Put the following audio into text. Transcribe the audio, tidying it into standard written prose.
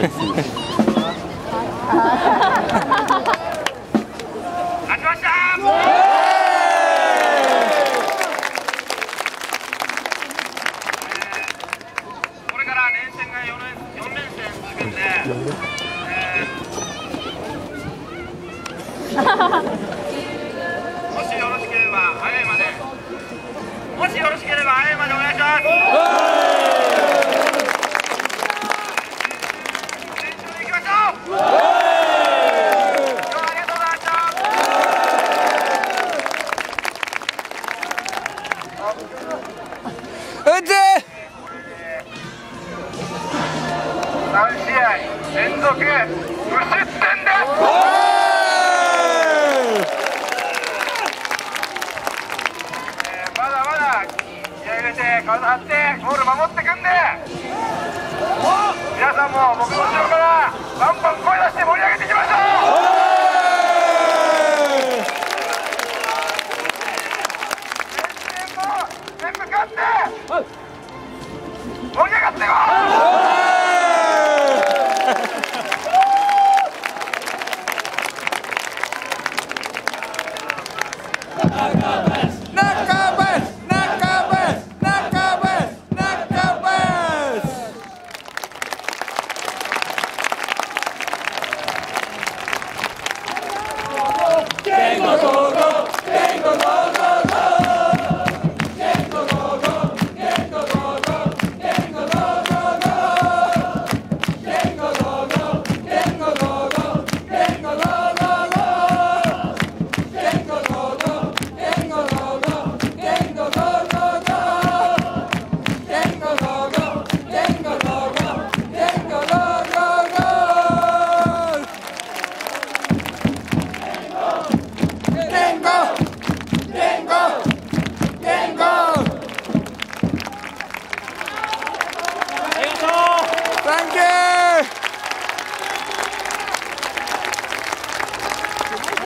ました。これから連戦が4連戦続くんで、もしよろしければ早いまで、もしよろしければ早いまでお願いします。練習でいきましょう。3試合連続無失点です。まだまだ気合い入れて体張ってゴール守ってくんで、皆さんも僕の後ろからバンバン声出して盛り上げていきましょう。全部勝って盛り上がっていこう。